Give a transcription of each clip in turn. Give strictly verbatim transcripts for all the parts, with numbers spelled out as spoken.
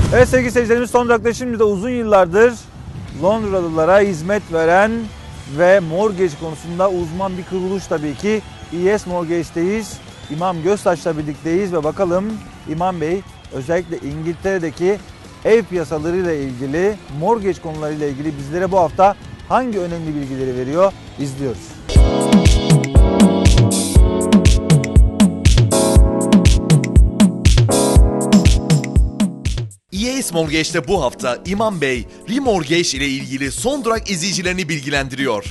Evet sevgili seyircilerimiz, son durakta şimdi de uzun yıllardır Londralılara hizmet veren ve mortgage konusunda uzman bir kuruluş tabii ki E S Mortgage'deyiz. İmam Göztaş'la birlikteyiz ve bakalım İmam Bey özellikle İngiltere'deki ev piyasalarıyla ilgili, mortgage konularıyla ilgili bizlere bu hafta hangi önemli bilgileri veriyor? İzliyoruz. E S Mortgage'de bu hafta İmam Bey, remortgage ile ilgili son durak izleyicilerini bilgilendiriyor.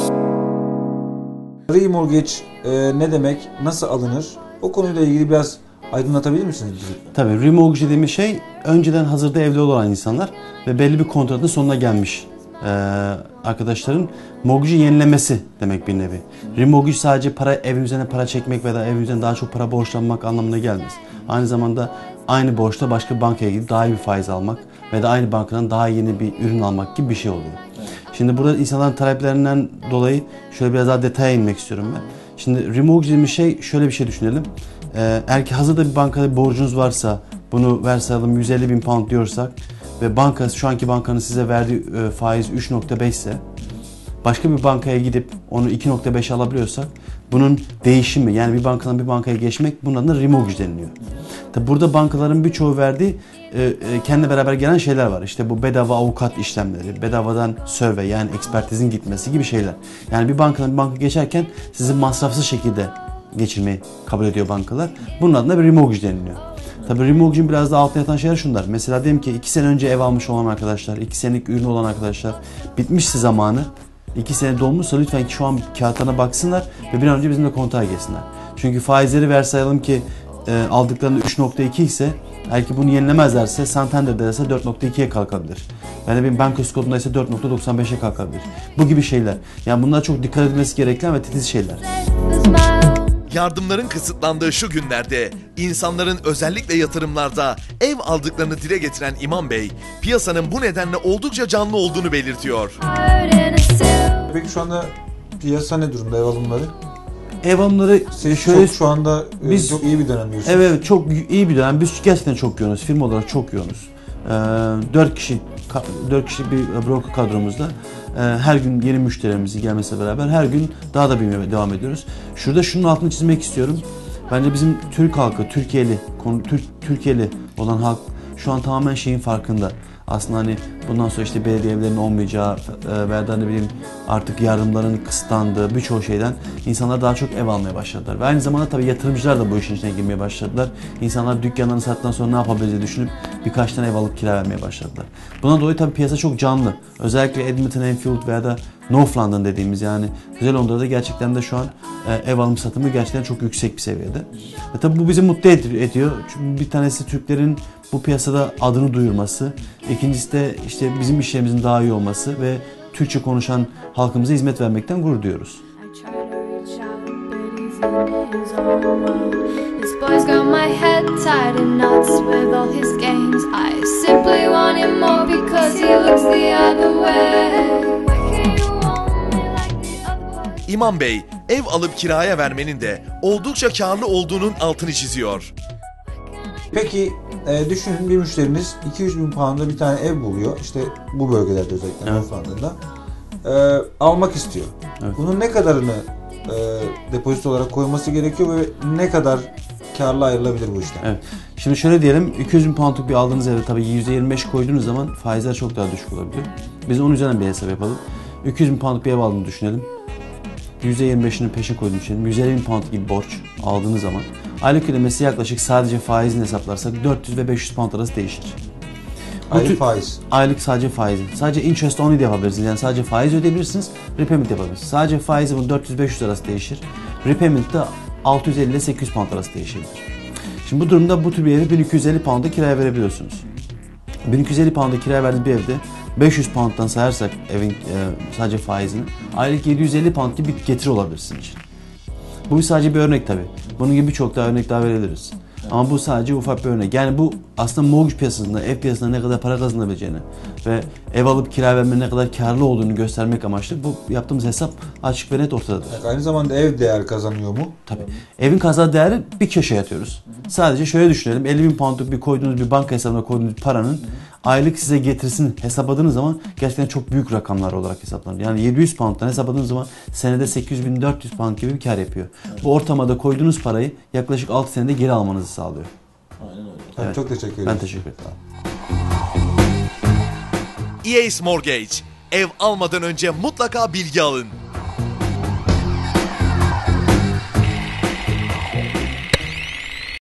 Remortgage e, ne demek, nasıl alınır? O konuyla ilgili biraz aydınlatabilir misiniz bizi? Tabii, remortgage dediğimiz şey önceden hazırda evli olan insanlar ve belli bir kontratın sonuna gelmiş e, arkadaşların mortgage'i yenilemesi demek bir nevi. Remortgage sadece para, evin üzerine para çekmek veya evin üzerine daha çok para borçlanmak anlamına gelmez. Aynı zamanda aynı borçla başka bir bankaya gidip daha iyi bir faiz almak ve de aynı bankadan daha yeni bir ürün almak gibi bir şey oluyor. Evet. Şimdi burada insanların taleplerinden dolayı şöyle biraz daha detaya inmek istiyorum ben. Şimdi remortgage dediğimiz şey, şöyle bir şey düşünelim. Ee, eğer ki hazırda bir bankada bir borcunuz varsa, bunu varsayalım yüz elli bin pound diyorsak ve banka, şu anki bankanın size verdiği e, faiz üç nokta beş ise başka bir bankaya gidip onu iki nokta beş alabiliyorsak bunun değişimi, yani bir bankadan bir bankaya geçmek, bunun adına remortgage deniliyor. Tabi burada bankaların birçoğu verdiği e, e, kendine beraber gelen şeyler var. İşte bu bedava avukat işlemleri, bedavadan survey yani ekspertizin gitmesi gibi şeyler. Yani bir bankadan bir banka geçerken sizi masrafsız şekilde geçirmeyi kabul ediyor bankalar. Bunun adına bir remortgage deniliyor. Tabii remortgage'in biraz da altına yatan şeyler şunlar. Mesela diyelim ki iki sene önce ev almış olan arkadaşlar, iki senelik ürün olan arkadaşlar, bitmişse zamanı, iki sene dolmuşsa lütfen şu an kağıtlarına baksınlar ve bir an önce bizimle kontağa geçsinler. Çünkü faizleri varsayalım ki e, aldıklarında üç nokta iki ise, eğer ki bunu yenilemezlerse Santander'de ise dört nokta ikiye kalkabilir. Yani benim bankası kodunda ise dört nokta doksan beşe kalkabilir. Bu gibi şeyler. Yani bunlar çok dikkat edilmesi gereken ve titiz şeyler. Yardımların kısıtlandığı şu günlerde insanların özellikle yatırımlarda ev aldıklarını dile getiren İmam Bey, piyasanın bu nedenle oldukça canlı olduğunu belirtiyor. Peki şu anda piyasa ne durumda, ev alımları? Ev alımları Siz şöyle, çok, şu anda biz, çok iyi bir dönem diyorsunuz. Evet, çok iyi bir dönem. Biz gerçekten çok yoğunuz. Firma olarak çok yoğunuz. dört kişi dört kişi bir broker kadromuzda her gün yeni müşterilerimizin gelmesiyle beraber her gün daha da büyümeye devam ediyoruz. Şurada şunun altını çizmek istiyorum. Bence bizim Türk halkı, Türkiye'li, Türkiye'li olan halk şu an tamamen şeyin farkında. Aslında hani bundan sonra işte belediye evlerinin olmayacağı e, veya da ne bileyim artık yardımların kısıtlandığı birçok şeyden insanlar daha çok ev almaya başladılar. Ve aynı zamanda tabii yatırımcılar da bu işin içine girmeye başladılar. İnsanlar dükkanlarını sattıktan sonra ne yapabileceğini düşünüp birkaç tane ev alıp kira vermeye başladılar. Buna dolayı tabii piyasa çok canlı. Özellikle Edmonton, Enfield veya da North London dediğimiz yani Kuzey Londra'da gerçekten de şu an e, ev alım satımı gerçekten çok yüksek bir seviyede. Ve tabii bu bizi mutlu ediyor. Çünkü bir tanesi Türklerin bu piyasada adını duyurması, ikincisi de işte bizim işlerimizin daha iyi olması ve Türkçe konuşan halkımıza hizmet vermekten gurur duyuyoruz. İmam Bey, ev alıp kiraya vermenin de oldukça karlı olduğunun altını çiziyor. Peki e, düşünün, bir müşteriniz iki yüz bin pound'a bir tane ev buluyor. İşte bu bölgelerde özellikle evet. North London'da. E, almak istiyor. Evet. Bunun ne kadarını e, depozito olarak koyması gerekiyor ve ne kadar karlı ayrılabilir bu işten? Evet. Şimdi şöyle diyelim, iki yüz bin pound'luk bir aldığınız evde tabii yüzde yirmi beş koyduğunuz zaman faizler çok daha düşük olabilir. Biz onun üzerinden bir hesap yapalım. iki yüz bin pound'luk bir ev aldığını düşünelim. yüzde yirmi beşini peşin koyduğunu düşünelim. yüz elli bin pound gibi borç aldığınız zaman aylık ödemesi yaklaşık, sadece faizini hesaplarsak dört yüz ve beş yüz pound arası değişir. Aylık faiz. Aylık sadece faizi. Sadece interest only de yapabilirsiniz. Yani sadece faiz ödeyebilirsiniz, repayment yapabilirsiniz. Sadece faizi bu dört yüz beş yüz arası değişir. Repayment de altı yüz elli ile sekiz yüz pound arası değişebilir. Şimdi bu durumda bu tür bir evi bin iki yüz elli pound'a kiraya verebiliyorsunuz. bin iki yüz elli pound'a kiraya verdiğiniz bir evde beş yüz pound'dan sayarsak evin e, sadece faizini, aylık yedi yüz elli pound gibi bir getiri olabilir sizin için. Bu sadece bir örnek tabii. Bunun gibi birçok daha örnek daha verebiliriz. Ama bu sadece ufak bir örnek. Yani bu aslında mortgage piyasasında, ev piyasasında ne kadar para kazanabileceğini ve ev alıp kira vermenin ne kadar karlı olduğunu göstermek amaçlı bu yaptığımız hesap açık ve net ortadadır. Aynı zamanda ev değer kazanıyor mu? Tabii. Evin kazandığı değeri bir köşeye atıyoruz. Sadece şöyle düşünelim. elli bin poundluk bir koyduğunuz bir banka hesabına koyduğunuz paranın aylık size getirisini hesapladığınız zaman gerçekten çok büyük rakamlar olarak hesaplanır. Yani yedi yüz pound'dan hesapladığınız zaman senede sekiz yüz bin dört yüz pound gibi bir kar yapıyor. Bu ortamada koyduğunuz parayı yaklaşık altı senede geri almanızı sağlıyor. Aynen öyle. Tabii, Evet. çok teşekkür ederim. Ben teşekkür ederim. E A S Mortgage. Ev almadan önce mutlaka bilgi alın.